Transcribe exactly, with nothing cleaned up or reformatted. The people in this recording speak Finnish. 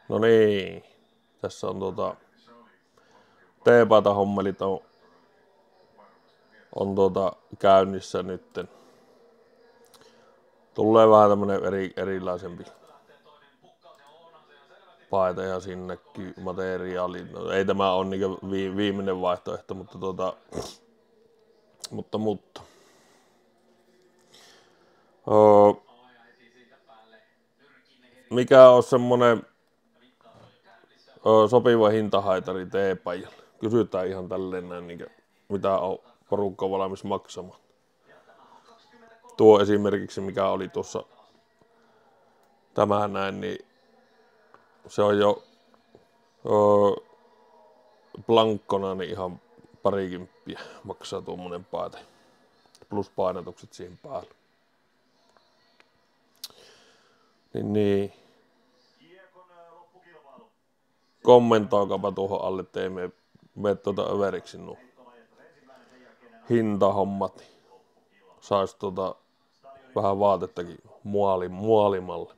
No niin, tässä on tuota teepaita hommelit on, on tuota käynnissä nytten. Tulee vähän tämmönen eri, erilaisempi paita ja sinnekin materiaali. No, ei tämä ole niinku vi, viimeinen vaihtoehto, mutta tuota, mutta, mutta. Oo, mikä on semmonen oo, sopiva hintahaitari teepaijalle? Kysytään ihan tälleen näin, niin mitä on porukka valmis maksamaan. Tuo esimerkiksi, mikä oli tuossa tämä näin, niin se on jo oo, blankkona niin ihan parikymppiä maksaa tuommoinen paite. Plus painotukset siihen päälle. Niin, niin. Kommentoikapa tuohon alle, ettei me mene tuota överiksi nuo hintahommat. Sais tuota vähän vaatettakin muoli, muolimalle.